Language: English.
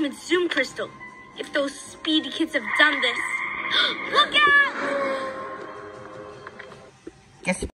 ultimate zoom crystal. If those speedy kids have done this. Look out! Guess